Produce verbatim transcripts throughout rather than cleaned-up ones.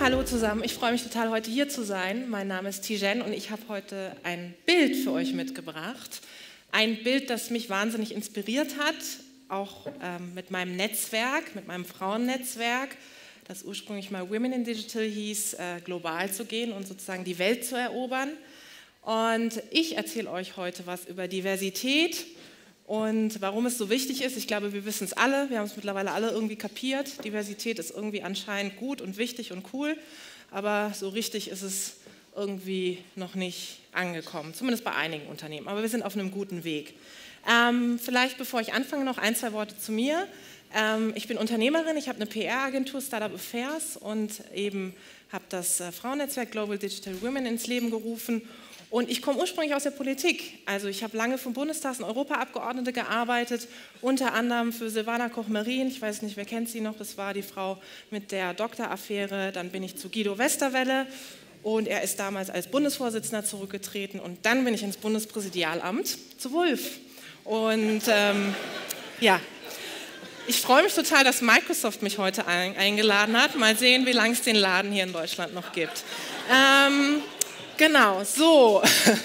hallo zusammen. Ich freue mich total, heute hier zu sein. Mein Name ist Tijen und ich habe heute ein Bild für euch mitgebracht. Ein Bild, das mich wahnsinnig inspiriert hat, auch ähm, mit meinem Netzwerk, mit meinem Frauennetzwerk, das ursprünglich mal Women in Digital hieß, äh, global zu gehen und sozusagen die Welt zu erobern. Und ich erzähle euch heute was über Diversität und warum es so wichtig ist. Ich glaube, wir wissen es alle, wir haben es mittlerweile alle irgendwie kapiert. Diversität ist irgendwie anscheinend gut und wichtig und cool, aber so richtig ist es irgendwie noch nicht angekommen, zumindest bei einigen Unternehmen. Aber wir sind auf einem guten Weg. Ähm, vielleicht, bevor ich anfange, noch ein, zwei Worte zu mir. Ähm, ich bin Unternehmerin, ich habe eine P R-Agentur, Startup Affairs, und eben habe das äh, Frauennetzwerk Global Digital Women ins Leben gerufen. Und ich komme ursprünglich aus der Politik. Also ich habe lange für Bundestags- und Europaabgeordnete gearbeitet, unter anderem für Silvana Koch-Marin. Ich weiß nicht, wer kennt sie noch, das war die Frau mit der Doktoraffäre. Dann bin ich zu Guido Westerwelle und er ist damals als Bundesvorsitzender zurückgetreten. Und dann bin ich ins Bundespräsidialamt zu Wulff. Und ähm, ja, ich freue mich total, dass Microsoft mich heute ein eingeladen hat. Mal sehen, wie lange es den Laden hier in Deutschland noch gibt. Ähm, Genau, so,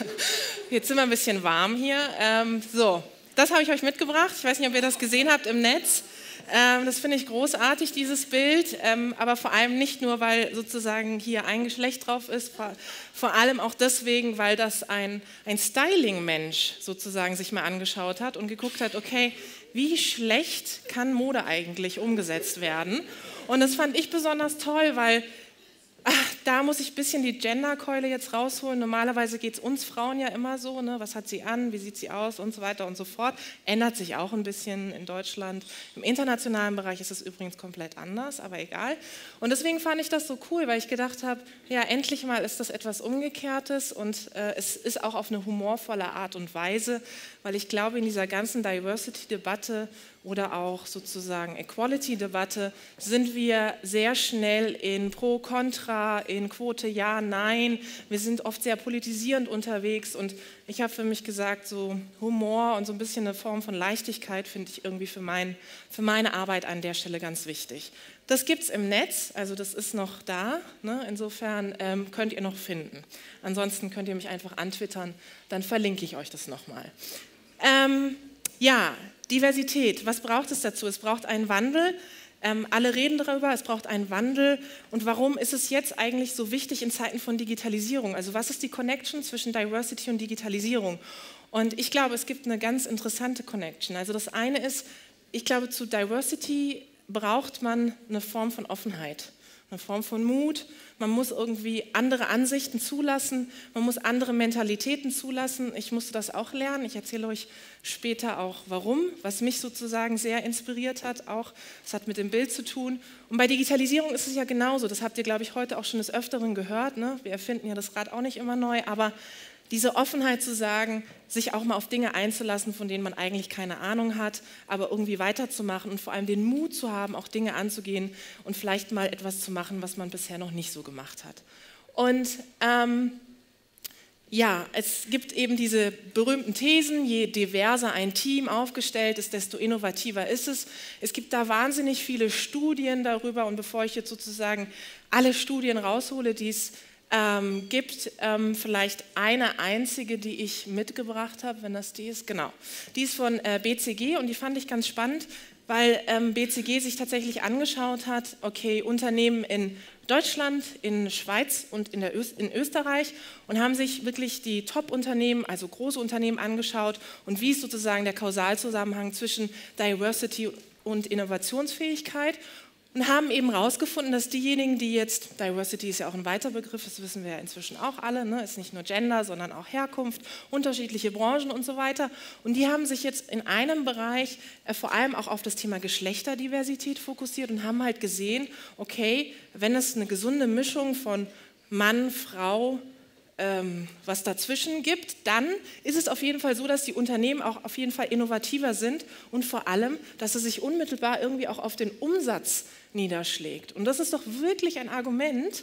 jetzt sind wir ein bisschen warm hier. Ähm, so, das habe ich euch mitgebracht. Ich weiß nicht, ob ihr das gesehen habt im Netz. Ähm, das finde ich großartig, dieses Bild, ähm, aber vor allem nicht nur, weil sozusagen hier ein Geschlecht drauf ist, vor, vor allem auch deswegen, weil das ein, ein Styling-Mensch sozusagen sich mal angeschaut hat und geguckt hat, okay, wie schlecht kann Mode eigentlich umgesetzt werden? Und das fand ich besonders toll, weil Ach, da muss ich ein bisschen die Genderkeule jetzt rausholen. Normalerweise geht es uns Frauen ja immer so, ne? Was hat sie an, wie sieht sie aus und so weiter und so fort. Ändert sich auch ein bisschen in Deutschland. Im internationalen Bereich ist es übrigens komplett anders, aber egal. Und deswegen fand ich das so cool, weil ich gedacht habe, ja, endlich mal ist das etwas Umgekehrtes und äh, es ist auch auf eine humorvolle Art und Weise, weil ich glaube, in dieser ganzen Diversity-Debatte oder auch sozusagen Equality-Debatte sind wir sehr schnell in Pro, Contra, in Quote Ja, Nein. Wir sind oft sehr politisierend unterwegs und ich habe für mich gesagt, so Humor und so ein bisschen eine Form von Leichtigkeit finde ich irgendwie für, mein, für meine Arbeit an der Stelle ganz wichtig. Das gibt es im Netz, also das ist noch da, ne? Insofern ähm, könnt ihr noch finden. Ansonsten könnt ihr mich einfach antwittern, dann verlinke ich euch das nochmal. Ähm, ja, Diversität, was braucht es dazu? Es braucht einen Wandel. Ähm, alle reden darüber, es braucht einen Wandel. Und warum ist es jetzt eigentlich so wichtig in Zeiten von Digitalisierung? Also was ist die Connection zwischen Diversity und Digitalisierung? Und ich glaube, es gibt eine ganz interessante Connection. Also das eine ist, ich glaube, zu Diversity braucht man eine Form von Offenheit, eine Form von Mut. Man muss irgendwie andere Ansichten zulassen, man muss andere Mentalitäten zulassen. Ich musste das auch lernen. Ich erzähle euch später auch, warum, was mich sozusagen sehr inspiriert hat. Auch, das hat mit dem Bild zu tun. Und bei Digitalisierung ist es ja genauso. Das habt ihr, glaube ich, heute auch schon des Öfteren gehört. Ne? Wir erfinden ja das Rad auch nicht immer neu, aber diese Offenheit zu sagen, sich auch mal auf Dinge einzulassen, von denen man eigentlich keine Ahnung hat, aber irgendwie weiterzumachen und vor allem den Mut zu haben, auch Dinge anzugehen und vielleicht mal etwas zu machen, was man bisher noch nicht so gemacht hat. Und ähm, ja, es gibt eben diese berühmten Thesen, je diverser ein Team aufgestellt ist, desto innovativer ist es. Es gibt da wahnsinnig viele Studien darüber und bevor ich jetzt sozusagen alle Studien raushole, die es Ähm, gibt ähm, vielleicht eine einzige, die ich mitgebracht habe, wenn das die ist, genau. Die ist von äh, B C G und die fand ich ganz spannend, weil ähm, B C G sich tatsächlich angeschaut hat, okay, Unternehmen in Deutschland, in Schweiz und in, der Öst in Österreich und haben sich wirklich die Top-Unternehmen, also große Unternehmen angeschaut und wie ist sozusagen der Kausalzusammenhang zwischen Diversity und Innovationsfähigkeit. Und haben eben herausgefunden, dass diejenigen, die jetzt, Diversity ist ja auch ein weiter Begriff, das wissen wir ja inzwischen auch alle, ne? Ist nicht nur Gender, sondern auch Herkunft, unterschiedliche Branchen und so weiter. Und die haben sich jetzt in einem Bereich äh, vor allem auch auf das Thema Geschlechterdiversität fokussiert und haben halt gesehen, okay, wenn es eine gesunde Mischung von Mann, Frau, ähm, was dazwischen gibt, dann ist es auf jeden Fall so, dass die Unternehmen auch auf jeden Fall innovativer sind und vor allem, dass es sich unmittelbar irgendwie auch auf den Umsatz niederschlägt. Und das ist doch wirklich ein Argument,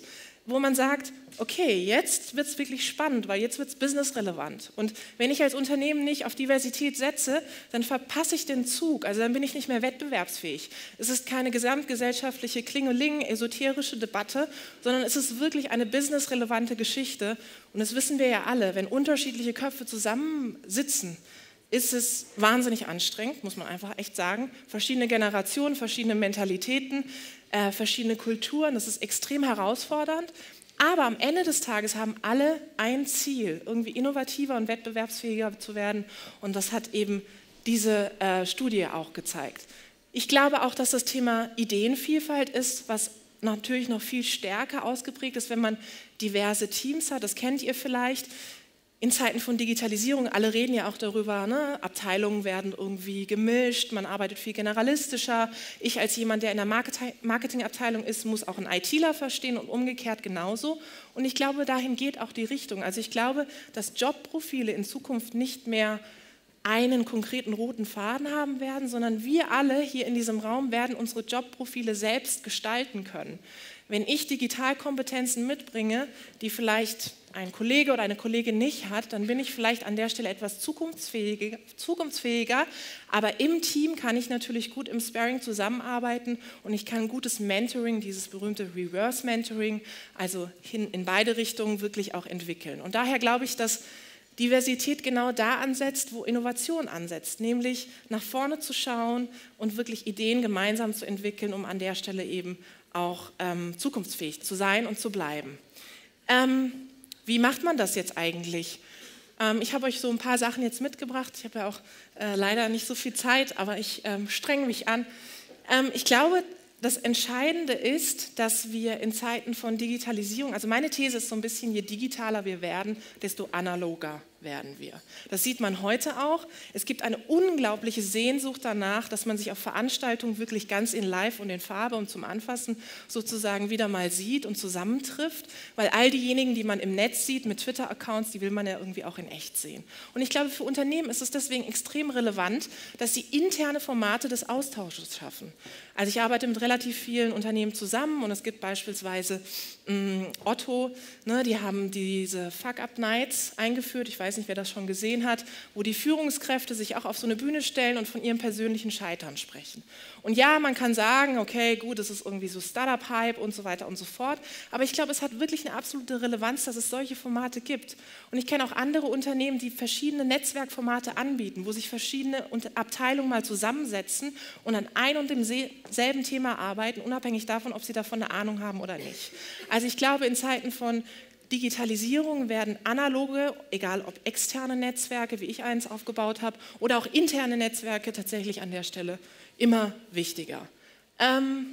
wo man sagt, okay, jetzt wird es wirklich spannend, weil jetzt wird es businessrelevant. Und wenn ich als Unternehmen nicht auf Diversität setze, dann verpasse ich den Zug, also dann bin ich nicht mehr wettbewerbsfähig. Es ist keine gesamtgesellschaftliche Klingeling, esoterische Debatte, sondern es ist wirklich eine businessrelevante Geschichte. Und das wissen wir ja alle, wenn unterschiedliche Köpfe zusammensitzen, ist es wahnsinnig anstrengend, muss man einfach echt sagen. Verschiedene Generationen, verschiedene Mentalitäten, äh, verschiedene Kulturen, das ist extrem herausfordernd. Aber am Ende des Tages haben alle ein Ziel, irgendwie innovativer und wettbewerbsfähiger zu werden. Und das hat eben diese äh, Studie auch gezeigt. Ich glaube auch, dass das Thema Ideenvielfalt ist, was natürlich noch viel stärker ausgeprägt ist, wenn man diverse Teams hat. Das kennt ihr vielleicht. In Zeiten von Digitalisierung, alle reden ja auch darüber, ne? Abteilungen werden irgendwie gemischt, man arbeitet viel generalistischer. Ich als jemand, der in der Marketing- Marketingabteilung ist, muss auch einen ITler verstehen und umgekehrt genauso. Und ich glaube, dahin geht auch die Richtung. Also ich glaube, dass Jobprofile in Zukunft nicht mehr einen konkreten roten Faden haben werden, sondern wir alle hier in diesem Raum werden unsere Jobprofile selbst gestalten können. Wenn ich Digitalkompetenzen mitbringe, die vielleicht ein Kollege oder eine Kollegin nicht hat, dann bin ich vielleicht an der Stelle etwas zukunftsfähiger, zukunftsfähiger, aber im Team kann ich natürlich gut im Sparring zusammenarbeiten und ich kann gutes Mentoring, dieses berühmte Reverse Mentoring, also hin in beide Richtungen wirklich auch entwickeln. Und daher glaube ich, dass Diversität genau da ansetzt, wo Innovation ansetzt, nämlich nach vorne zu schauen und wirklich Ideen gemeinsam zu entwickeln, um an der Stelle eben auch ähm, zukunftsfähig zu sein und zu bleiben. Ähm, wie macht man das jetzt eigentlich? Ähm, ich habe euch so ein paar Sachen jetzt mitgebracht. Ich habe ja auch äh, leider nicht so viel Zeit, aber ich ähm, strenge mich an. Ähm, ich glaube, das Entscheidende ist, dass wir in Zeiten von Digitalisierung, also meine These ist so ein bisschen, je digitaler wir werden, desto analoger werden wir. Das sieht man heute auch. Es gibt eine unglaubliche Sehnsucht danach, dass man sich auf Veranstaltungen wirklich ganz in Live und in Farbe und zum Anfassen sozusagen wieder mal sieht und zusammentrifft, weil all diejenigen, die man im Netz sieht mit Twitter-Accounts, die will man ja irgendwie auch in echt sehen. Und ich glaube, für Unternehmen ist es deswegen extrem relevant, dass sie interne Formate des Austausches schaffen. Also ich arbeite mit relativ vielen Unternehmen zusammen und es gibt beispielsweise mh, Otto, ne, die haben diese Fuck-Up-Nights eingeführt, ich weiß nicht, wer das schon gesehen hat, wo die Führungskräfte sich auch auf so eine Bühne stellen und von ihrem persönlichen Scheitern sprechen. Und ja, man kann sagen, okay, gut, es ist irgendwie so Startup-Hype und so weiter und so fort, aber ich glaube, es hat wirklich eine absolute Relevanz, dass es solche Formate gibt. Und ich kenne auch andere Unternehmen, die verschiedene Netzwerkformate anbieten, wo sich verschiedene Abteilungen mal zusammensetzen und an ein und demselben Thema arbeiten, unabhängig davon, ob sie davon eine Ahnung haben oder nicht. Also ich glaube, in Zeiten von Digitalisierung werden analoge, egal ob externe Netzwerke, wie ich eins aufgebaut habe, oder auch interne Netzwerke tatsächlich an der Stelle immer wichtiger. Ähm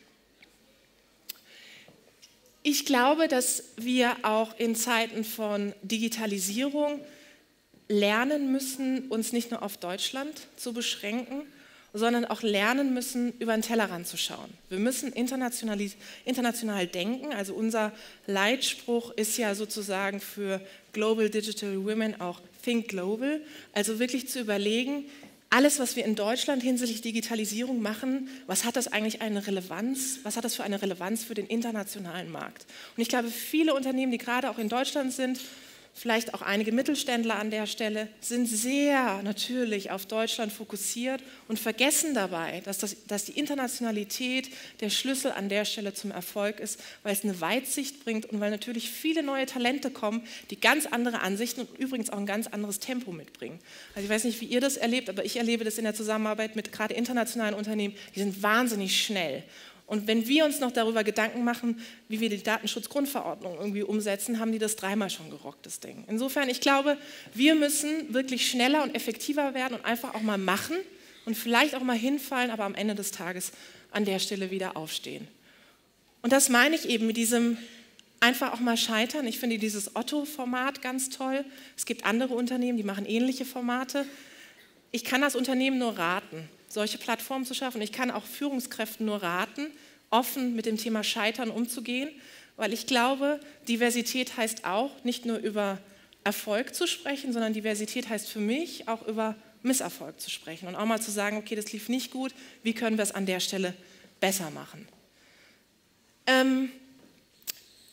ich glaube, dass wir auch in Zeiten von Digitalisierung lernen müssen, uns nicht nur auf Deutschland zu beschränken, sondern auch lernen müssen, über den Tellerrand zu schauen. Wir müssen international, international denken. Also unser Leitspruch ist ja sozusagen für Global Digital Women auch Think Global. Also wirklich zu überlegen, alles, was wir in Deutschland hinsichtlich Digitalisierung machen, was hat das eigentlich eine Relevanz? Was hat das für eine Relevanz für den internationalen Markt? Und ich glaube, viele Unternehmen, die gerade auch in Deutschland sind, vielleicht auch einige Mittelständler an der Stelle, sind sehr natürlich auf Deutschland fokussiert und vergessen dabei, dass, das, dass die Internationalität der Schlüssel an der Stelle zum Erfolg ist, weil es eine Weitsicht bringt und weil natürlich viele neue Talente kommen, die ganz andere Ansichten und übrigens auch ein ganz anderes Tempo mitbringen. Also ich weiß nicht, wie ihr das erlebt, aber ich erlebe das in der Zusammenarbeit mit gerade internationalen Unternehmen, die sind wahnsinnig schnell. Und wenn wir uns noch darüber Gedanken machen, wie wir die Datenschutzgrundverordnung irgendwie umsetzen, haben die das dreimal schon gerockt, das Ding. Insofern, ich glaube, wir müssen wirklich schneller und effektiver werden und einfach auch mal machen und vielleicht auch mal hinfallen, aber am Ende des Tages an der Stelle wieder aufstehen. Und das meine ich eben mit diesem einfach auch mal scheitern. Ich finde dieses Otto-Format ganz toll. Es gibt andere Unternehmen, die machen ähnliche Formate. Ich kann das Unternehmen nur raten, solche Plattformen zu schaffen. Ich kann auch Führungskräften nur raten, offen mit dem Thema Scheitern umzugehen, weil ich glaube, Diversität heißt auch, nicht nur über Erfolg zu sprechen, sondern Diversität heißt für mich auch über Misserfolg zu sprechen und auch mal zu sagen, okay, das lief nicht gut, wie können wir es an der Stelle besser machen? Ähm,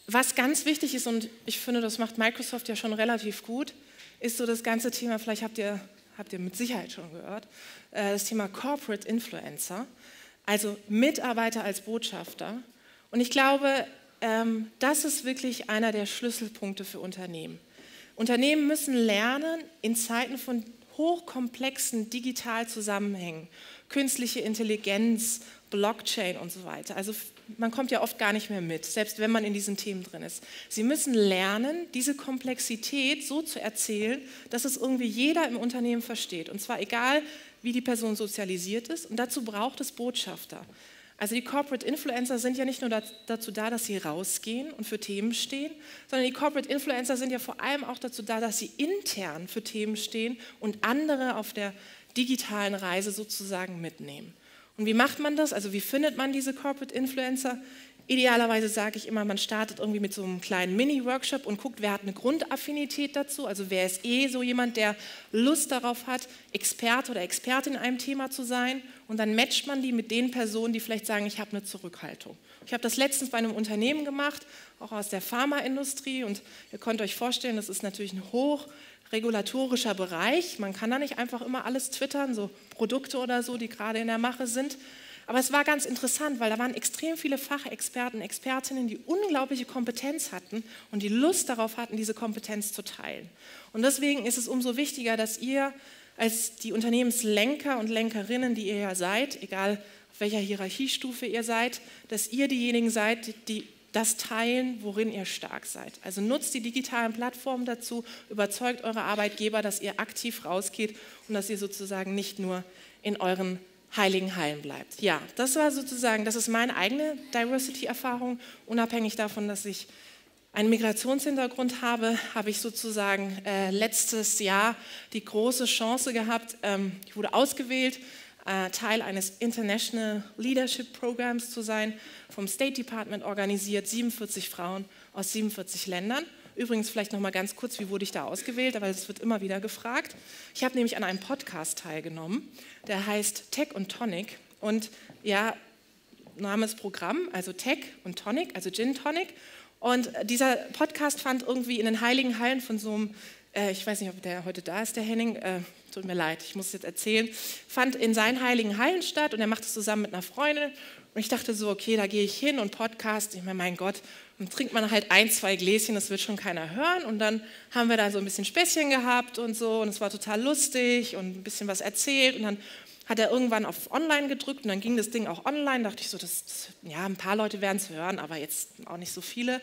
Was ganz wichtig ist, und ich finde, das macht Microsoft ja schon relativ gut, ist so das ganze Thema, vielleicht habt ihr, habt ihr mit Sicherheit schon gehört, äh, das Thema Corporate Influencer, also Mitarbeiter als Botschafter. Und ich glaube, ähm, das ist wirklich einer der Schlüsselpunkte für Unternehmen. Unternehmen müssen lernen, in Zeiten von hochkomplexen digitalen Zusammenhängen, künstliche Intelligenz, Blockchain und so weiter. Also man kommt ja oft gar nicht mehr mit, selbst wenn man in diesen Themen drin ist. Sie müssen lernen, diese Komplexität so zu erzählen, dass es irgendwie jeder im Unternehmen versteht. Und zwar egal, wie die Person sozialisiert ist. Und dazu braucht es Botschafter. Also die Corporate Influencer sind ja nicht nur dazu da, dass sie rausgehen und für Themen stehen, sondern die Corporate Influencer sind ja vor allem auch dazu da, dass sie intern für Themen stehen und andere auf der digitalen Reise sozusagen mitnehmen. Und wie macht man das? Also wie findet man diese Corporate Influencer? Idealerweise sage ich immer, man startet irgendwie mit so einem kleinen Mini-Workshop und guckt, wer hat eine Grundaffinität dazu, also wer ist eh so jemand, der Lust darauf hat, Experte oder Expertin in einem Thema zu sein, und dann matcht man die mit den Personen, die vielleicht sagen, ich habe eine Zurückhaltung. Ich habe das letztens bei einem Unternehmen gemacht, auch aus der Pharmaindustrie, und ihr könnt euch vorstellen, das ist natürlich ein hochregulatorischer Bereich, man kann da nicht einfach immer alles twittern, so Produkte oder so, die gerade in der Mache sind. Aber es war ganz interessant, weil da waren extrem viele Fachexperten, Expertinnen, die unglaubliche Kompetenz hatten und die Lust darauf hatten, diese Kompetenz zu teilen. Und deswegen ist es umso wichtiger, dass ihr als die Unternehmenslenker und Lenkerinnen, die ihr ja seid, egal auf welcher Hierarchiestufe ihr seid, dass ihr diejenigen seid, die das teilen, worin ihr stark seid. Also nutzt die digitalen Plattformen dazu, überzeugt eure Arbeitgeber, dass ihr aktiv rausgeht und dass ihr sozusagen nicht nur in euren heiligen Hallen bleibt. Ja, das war sozusagen, das ist meine eigene Diversity-Erfahrung. Unabhängig davon, dass ich einen Migrationshintergrund habe, habe ich sozusagen äh, letztes Jahr die große Chance gehabt, ähm, ich wurde ausgewählt, äh, Teil eines International Leadership Programs zu sein, vom State Department organisiert, siebenundvierzig Frauen aus siebenundvierzig Ländern. Übrigens vielleicht noch mal ganz kurz, wie wurde ich da ausgewählt, weil das wird immer wieder gefragt. Ich habe nämlich an einem Podcast teilgenommen, der heißt Tech und Tonic. Und ja, Name ist Programm, also Tech und Tonic, also Gin Tonic. Und dieser Podcast fand irgendwie in den heiligen Hallen von so einem, äh, ich weiß nicht, ob der heute da ist, der Henning, äh, tut mir leid, ich muss es jetzt erzählen, fand in seinen heiligen Hallen statt und er macht es zusammen mit einer Freundin. Und ich dachte so, okay, da gehe ich hin und Podcast, ich meine, mein Gott, dann trinkt man halt ein, zwei Gläschen, das wird schon keiner hören. Und dann haben wir da so ein bisschen Späßchen gehabt und so und es war total lustig und ein bisschen was erzählt. Und dann hat er irgendwann auf Online gedrückt und dann ging das Ding auch online. Da dachte ich so, das, das, ja, ein paar Leute werden es hören, aber jetzt auch nicht so viele.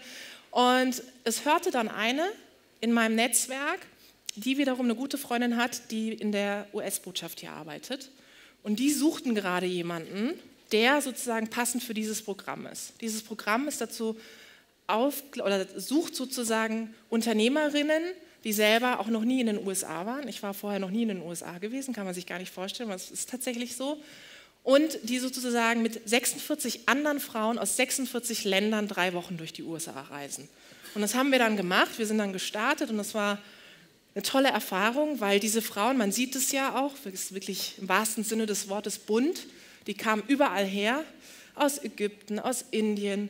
Und es hörte dann eine in meinem Netzwerk, die wiederum eine gute Freundin hat, die in der U S-Botschaft hier arbeitet. Und die suchten gerade jemanden, der sozusagen passend für dieses Programm ist. Dieses Programm ist dazu auf, oder sucht sozusagen Unternehmerinnen, die selber auch noch nie in den U S A waren. Ich war vorher noch nie in den U S A gewesen, kann man sich gar nicht vorstellen, aber es ist tatsächlich so. Und die sozusagen mit sechsundvierzig anderen Frauen aus sechsundvierzig Ländern drei Wochen durch die U S A reisen. Und das haben wir dann gemacht, wir sind dann gestartet und das war eine tolle Erfahrung, weil diese Frauen, man sieht es ja auch, das ist wirklich im wahrsten Sinne des Wortes bunt, die kamen überall her, aus Ägypten, aus Indien.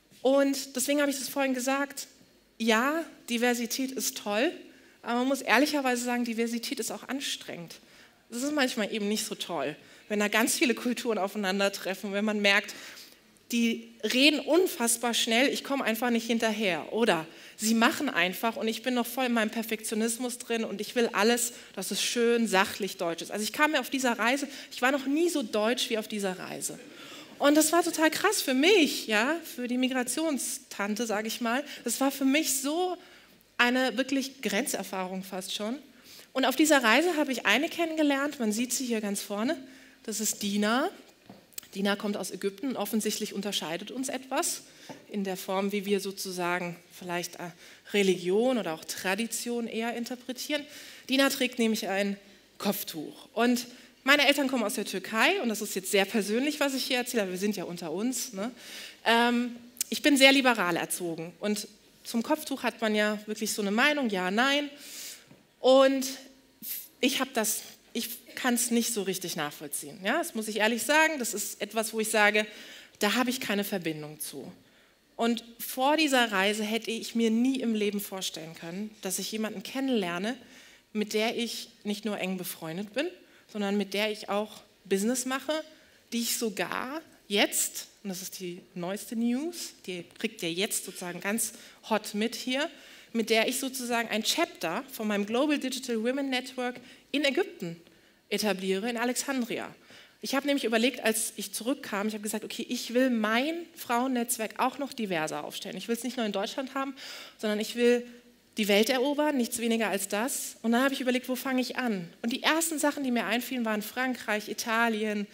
Und deswegen habe ich das vorhin gesagt, ja, Diversität ist toll, aber man muss ehrlicherweise sagen, Diversität ist auch anstrengend. Das ist manchmal eben nicht so toll, wenn da ganz viele Kulturen aufeinandertreffen, wenn man merkt, die reden unfassbar schnell, ich komme einfach nicht hinterher. Oder sie machen einfach und ich bin noch voll in meinem Perfektionismus drin und ich will alles, dass es schön, sachlich deutsch ist. Also ich kam mir auf dieser Reise, ich war noch nie so deutsch wie auf dieser Reise. Und das war total krass für mich, ja, für die Migrationstante, sage ich mal. Das war für mich so eine wirklich Grenzerfahrung fast schon. Und auf dieser Reise habe ich eine kennengelernt, man sieht sie hier ganz vorne, das ist Dina. Dina kommt aus Ägypten und offensichtlich unterscheidet uns etwas in der Form, wie wir sozusagen vielleicht Religion oder auch Tradition eher interpretieren. Dina trägt nämlich ein Kopftuch. Und meine Eltern kommen aus der Türkei und das ist jetzt sehr persönlich, was ich hier erzähle, aber wir sind ja unter uns. Ne? Ähm, ich bin sehr liberal erzogen und zum Kopftuch hat man ja wirklich so eine Meinung, ja, nein. Und ich habe das, ich kann es nicht so richtig nachvollziehen. Ja, das muss ich ehrlich sagen. Das ist etwas, wo ich sage, da habe ich keine Verbindung zu. Und vor dieser Reise hätte ich mir nie im Leben vorstellen können, dass ich jemanden kennenlerne, mit der ich nicht nur eng befreundet bin, sondern mit der ich auch Business mache, die ich sogar jetzt, und das ist die neueste News, die kriegt ihr jetzt sozusagen ganz hot mit hier, mit der ich sozusagen ein Chapter von meinem Global Digital Women Network in Ägypten etabliere, in Alexandria. Ich habe nämlich überlegt, als ich zurückkam, ich habe gesagt, okay, ich will mein Frauennetzwerk auch noch diverser aufstellen. Ich will es nicht nur in Deutschland haben, sondern ich will die Welt erobern, nichts weniger als das. Und dann habe ich überlegt, wo fange ich an? Und die ersten Sachen, die mir einfielen, waren Frankreich, Italien,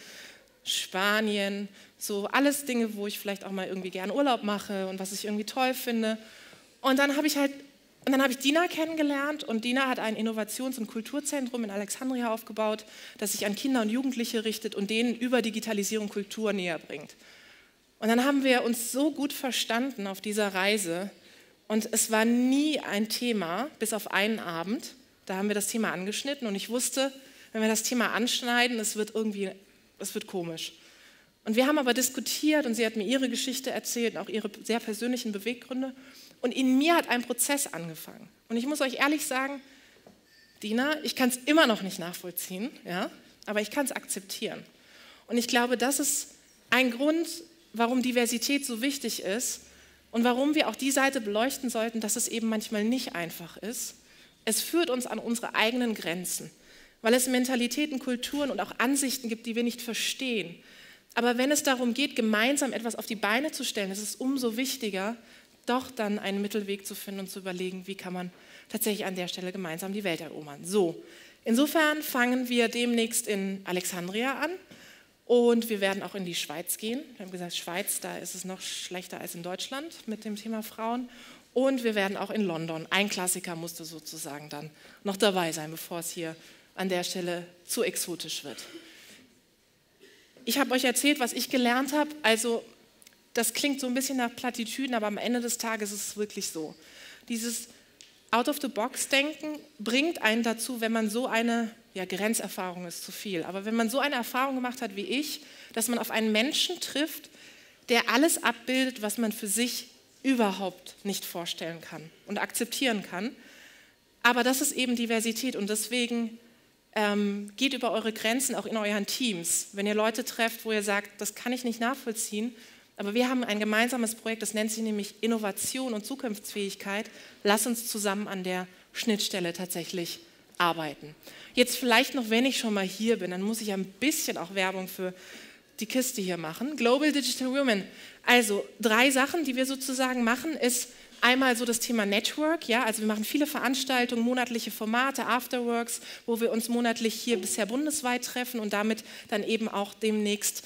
Spanien, so alles Dinge, wo ich vielleicht auch mal irgendwie gerne Urlaub mache und was ich irgendwie toll finde. Und dann habe ich halt Und dann habe ich Dina kennengelernt und Dina hat ein Innovations- und Kulturzentrum in Alexandria aufgebaut, das sich an Kinder und Jugendliche richtet und denen über Digitalisierung Kultur näher bringt. Und dann haben wir uns so gut verstanden auf dieser Reise und es war nie ein Thema, bis auf einen Abend, da haben wir das Thema angeschnitten und ich wusste, wenn wir das Thema anschneiden, es wird irgendwie, es wird komisch. Und wir haben aber diskutiert und sie hat mir ihre Geschichte erzählt, auch ihre sehr persönlichen Beweggründe. Und in mir hat ein Prozess angefangen. Und ich muss euch ehrlich sagen, Dina, ich kann es immer noch nicht nachvollziehen, ja, aber ich kann es akzeptieren. Und ich glaube, das ist ein Grund, warum Diversität so wichtig ist und warum wir auch die Seite beleuchten sollten, dass es eben manchmal nicht einfach ist. Es führt uns an unsere eigenen Grenzen, weil es Mentalitäten, Kulturen und auch Ansichten gibt, die wir nicht verstehen. Aber wenn es darum geht, gemeinsam etwas auf die Beine zu stellen, ist es umso wichtiger, doch dann einen Mittelweg zu finden und zu überlegen, wie kann man tatsächlich an der Stelle gemeinsam die Welt erobern. So, insofern fangen wir demnächst in Alexandria an und wir werden auch in die Schweiz gehen. Wir haben gesagt, Schweiz, da ist es noch schlechter als in Deutschland mit dem Thema Frauen. Und wir werden auch in London, ein Klassiker musste sozusagen dann noch dabei sein, bevor es hier an der Stelle zu exotisch wird. Ich habe euch erzählt, was ich gelernt habe, also das klingt so ein bisschen nach Plattitüden, aber am Ende des Tages ist es wirklich so. Dieses Out-of-the-Box-Denken bringt einen dazu, wenn man so eine, ja, Grenzerfahrung ist zu viel, aber wenn man so eine Erfahrung gemacht hat wie ich, dass man auf einen Menschen trifft, der alles abbildet, was man für sich überhaupt nicht vorstellen kann und akzeptieren kann. Aber das ist eben Diversität und deswegen ähm, geht über eure Grenzen auch in euren Teams. Wenn ihr Leute trefft, wo ihr sagt, das kann ich nicht nachvollziehen, aber wir haben ein gemeinsames Projekt, das nennt sich nämlich Innovation und Zukunftsfähigkeit. Lass uns zusammen an der Schnittstelle tatsächlich arbeiten. Jetzt vielleicht noch, wenn ich schon mal hier bin, dann muss ich ein bisschen auch Werbung für die Kiste hier machen. Global Digital Women. Also drei Sachen, die wir sozusagen machen, ist einmal so das Thema Network. Ja, also wir machen viele Veranstaltungen, monatliche Formate, Afterworks, wo wir uns monatlich hier bisher bundesweit treffen und damit dann eben auch demnächst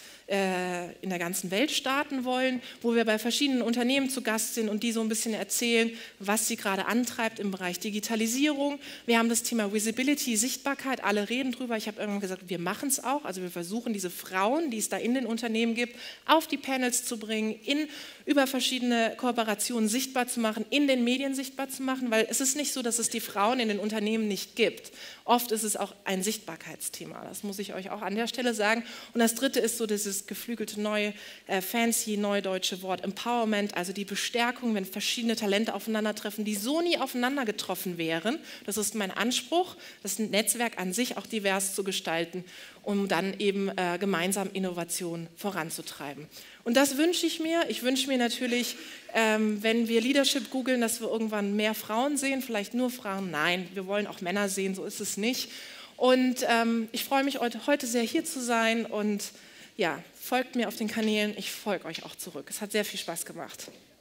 in der ganzen Welt starten wollen, wo wir bei verschiedenen Unternehmen zu Gast sind und die so ein bisschen erzählen, was sie gerade antreibt im Bereich Digitalisierung. Wir haben das Thema Visibility, Sichtbarkeit, alle reden drüber. Ich habe irgendwann gesagt, wir machen es auch. Also wir versuchen, diese Frauen, die es da in den Unternehmen gibt, auf die Panels zu bringen, in, über verschiedene Kooperationen sichtbar zu machen, in den Medien sichtbar zu machen, weil es ist nicht so, dass es die Frauen in den Unternehmen nicht gibt. Oft ist es auch ein Sichtbarkeitsthema. Das muss ich euch auch an der Stelle sagen. Und das Dritte ist so dieses geflügelte neue, äh, fancy neudeutsche Wort Empowerment, also die Bestärkung, wenn verschiedene Talente aufeinandertreffen, die so nie aufeinander getroffen wären. Das ist mein Anspruch, das Netzwerk an sich auch divers zu gestalten, um dann eben äh, gemeinsam Innovation voranzutreiben. Und das wünsche ich mir. Ich wünsche mir natürlich, ähm, wenn wir Leadership googeln, dass wir irgendwann mehr Frauen sehen, vielleicht nur Frauen. Nein, wir wollen auch Männer sehen, so ist es nicht. Und ähm, ich freue mich heute sehr hier zu sein und ja, folgt mir auf den Kanälen, ich folge euch auch zurück. Es hat sehr viel Spaß gemacht.